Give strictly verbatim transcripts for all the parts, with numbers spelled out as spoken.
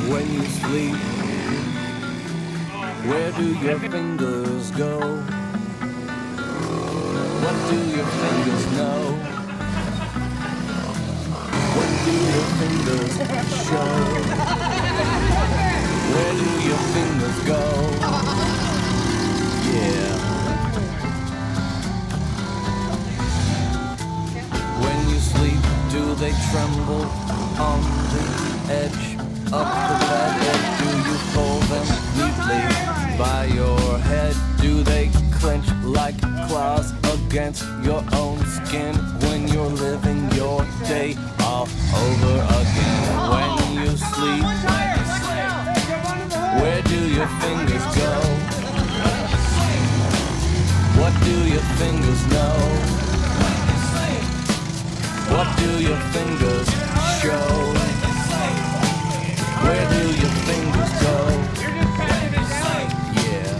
When you sleep, where do your fingers go? What do your fingers know? When do your fingers show? Where do your fingers go? Yeah. When you sleep, do they tremble on the edge of the bed? Or do you pull them neatly by your head? Do they clench like claws against your own skin when you're living your day all over again? When you sleep, where do your fingers go? What do your fingers know? What do your fingers show? Where do your fingers go? Yeah.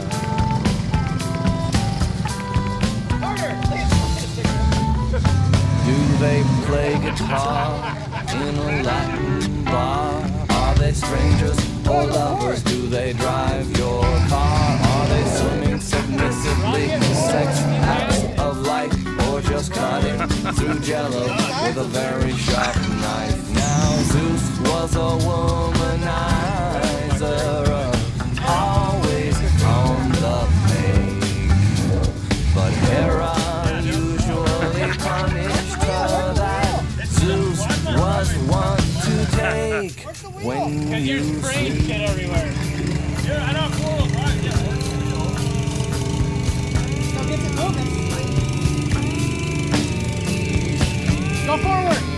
Do they play guitar in a Latin bar? Are they strangers or lovers? Do they drive your car? Are they swimming submissively? Sex acts of life, or just cutting through jello with a very sharp knife? Now Zeus was a womanizer, always on the make, but Hera usually punished her. That Zeus was one to take. When you sleep, shit everywhere. You're, I don't cool. Go forward.